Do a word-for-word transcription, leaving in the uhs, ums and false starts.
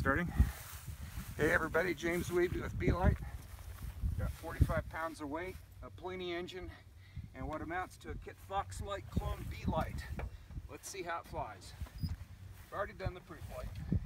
starting. Hey everybody, James Weeby with Belite. Got forty-five pounds of weight, a Polini engine, and what amounts to a Kit Fox-like clone Belite. Let's see how it flies. I've already done the pre-flight.